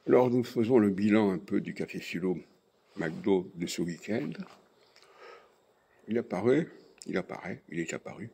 Alors, nous faisons le bilan un peu du café philo McDo de ce week-end. Il est apparu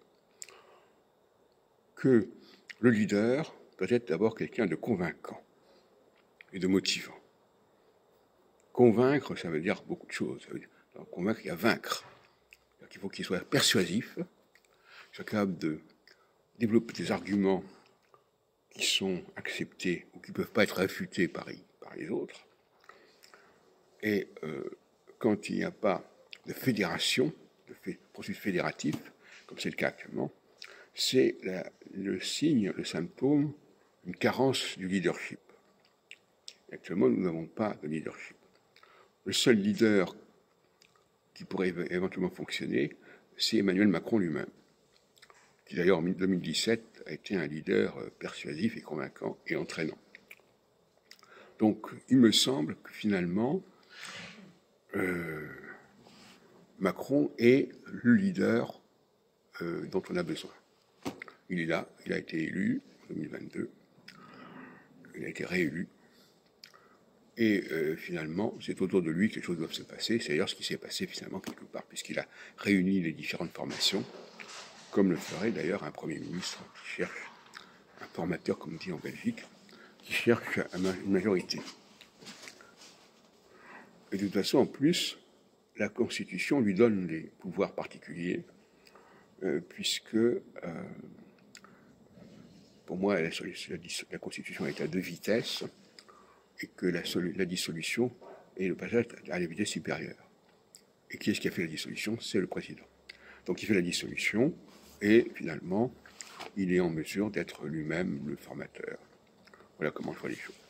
que le leader doit être d'abord quelqu'un de convaincant et de motivant. Convaincre, ça veut dire beaucoup de choses. Convaincre, il y a vaincre. Il faut qu'il soit persuasif, qu'il soit capable de développer des arguments qui sont acceptés ou qui ne peuvent pas être réfutés par les autres. Et quand il n'y a pas de fédération, de processus fédératif, comme c'est le cas actuellement, c'est le signe, le symptôme d'une carence du leadership. Et actuellement, nous n'avons pas de leadership. Le seul leader qui pourrait éventuellement fonctionner, c'est Emmanuel Macron lui-même, qui d'ailleurs en 2017 a été un leader persuasif et convaincant et entraînant. Donc il me semble que finalement, Macron est le leader dont on a besoin. Il est là, il a été élu en 2022, il a été réélu, et finalement, c'est autour de lui que les choses doivent se passer. C'est d'ailleurs ce qui s'est passé finalement quelque part, puisqu'il a réuni les différentes formations, comme le ferait d'ailleurs un Premier ministre qui cherche, un formateur, comme on dit en Belgique, qui cherche une majorité. Et de toute façon, en plus, la Constitution lui donne des pouvoirs particuliers, puisque, pour moi, la Constitution est à deux vitesses, et que la dissolution est le passage à la vitesse supérieure. Et qui est-ce qui a fait la dissolution? C'est le président. Donc il fait la dissolution, et finalement, il est en mesure d'être lui-même le formateur. Voilà comment je vois les choses.